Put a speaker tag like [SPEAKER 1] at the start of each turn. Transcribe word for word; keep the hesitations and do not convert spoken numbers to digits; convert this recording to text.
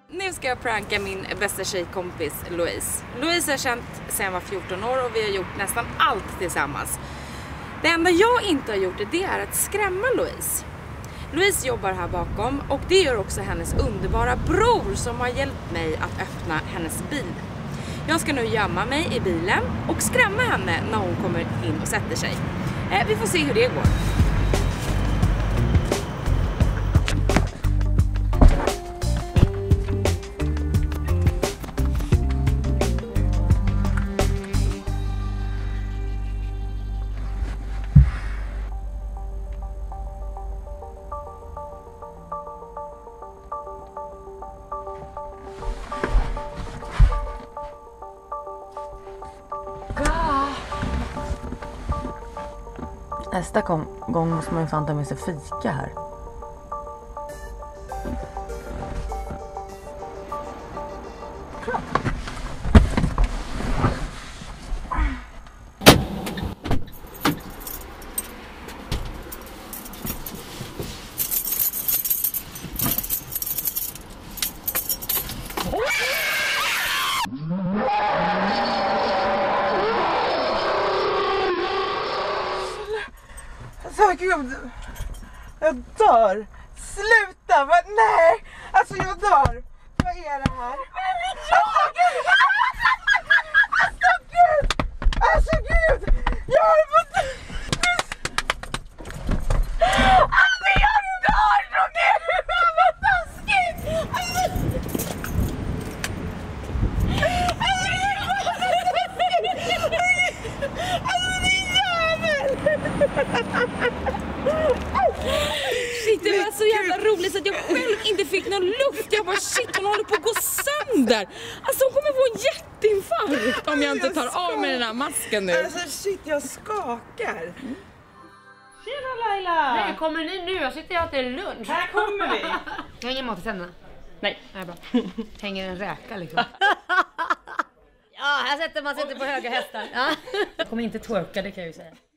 [SPEAKER 1] Nu ska jag pranka min bästa tjejkompis Louise. Louise har känt sedan jag var fjorton år och vi har gjort nästan allt tillsammans. Det enda jag inte har gjort det är att skrämma Louise. Louise jobbar här bakom och det gör också hennes underbara bror som har hjälpt mig att öppna hennes bil. Jag ska nu gömma mig i bilen och skrämma henne när hon kommer in och sätter sig. Eh, vi får se hur det går.
[SPEAKER 2] Nästa gång måste man ju fan ta med sig fika här.
[SPEAKER 3] Alltså gud, jag dör. Sluta, vad? Nej, alltså jag dör. Vad är det här? Alltså gud, alltså gud, alltså gud, jag har fått... Alltså jag dör så gud, vad taskigt.
[SPEAKER 1] Shit, det var så jävla roligt så att jag själv inte fick någon luft. Jag bara shit, hon håller på att gå sönder. Alltså hon kommer få en jätteinfarkt om jag inte tar av med den här masken nu.
[SPEAKER 3] Alltså shit, jag skakar.
[SPEAKER 4] Tjena Laila!
[SPEAKER 5] Nej, kommer ni nu? Jag sitter och äter lunch.
[SPEAKER 3] Här kommer vi.
[SPEAKER 5] Jag har ingen mat i tänderna.
[SPEAKER 4] Nej.
[SPEAKER 5] Nej, bra. Hänger en räka liksom. Ja, här sätter man sig inte på höga hästar. Ja. Jag kommer inte twerka, det kan jag ju säga.